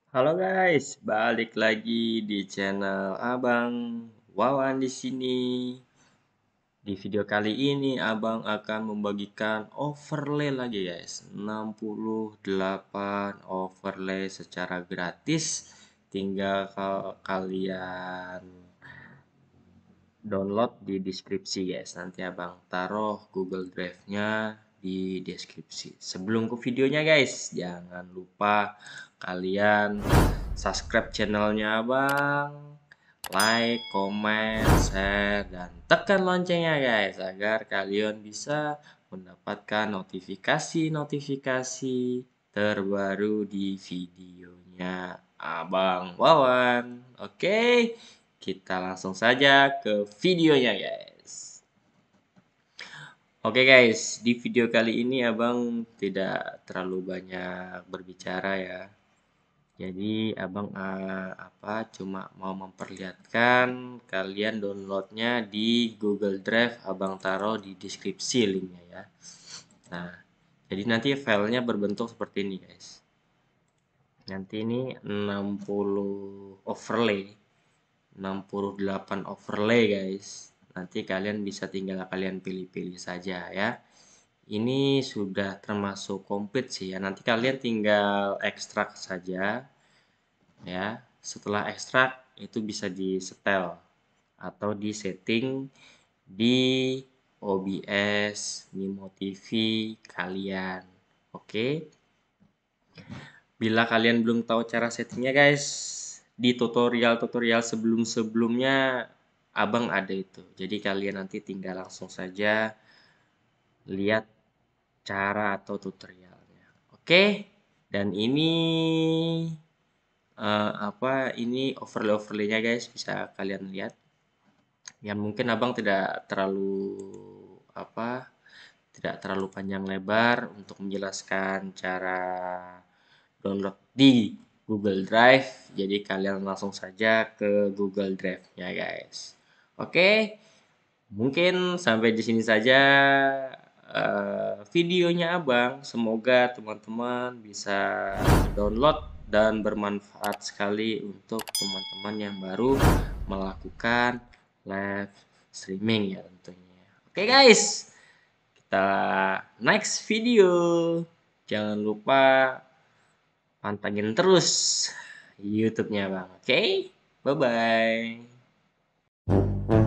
Halo guys, balik lagi di channel Abang Wawan di sini. Di video kali ini Abang akan membagikan overlay lagi guys. 68 overlay secara gratis. Tinggal kalian download di deskripsi guys. Nanti Abang taruh Google Drive-nya di deskripsi. Sebelum ke videonya guys, jangan lupa kalian subscribe channelnya Abang, like, comment, share, dan tekan loncengnya guys agar kalian bisa mendapatkan notifikasi-notifikasi terbaru di videonya Abang Wawan. Oke, kita langsung saja ke videonya guys. Oke guys, di video kali ini Abang tidak terlalu banyak berbicara ya. Jadi Abang cuma mau memperlihatkan kalian downloadnya di Google Drive, Abang taruh di deskripsi linknya ya. Nah, jadi nanti filenya berbentuk seperti ini guys. Nanti ini 60 overlay, 68 overlay guys. Nanti kalian bisa tinggal kalian pilih-pilih saja ya. Ini sudah termasuk komplit sih ya. Nanti kalian tinggal ekstrak saja ya. Setelah ekstrak itu bisa di setel atau di setting di OBS Mimo TV kalian. Oke. Bila kalian belum tahu cara settingnya guys, di tutorial-tutorial sebelum-sebelumnya Abang ada itu. Jadi kalian nanti tinggal langsung saja lihat cara atau tutorialnya. Oke. Dan ini overlay-overlaynya guys, bisa kalian lihat. Yang mungkin Abang apa tidak terlalu panjang lebar untuk menjelaskan cara download di Google Drive. Jadi kalian langsung saja ke Google Drive-nya guys. Oke, mungkin sampai di sini saja videonya Abang. Semoga teman-teman bisa download dan bermanfaat sekali untuk teman-teman yang baru melakukan live streaming ya tentunya. Oke guys, kita next video. Jangan lupa pantengin terus YouTube-nya Bang. Oke? Bye bye.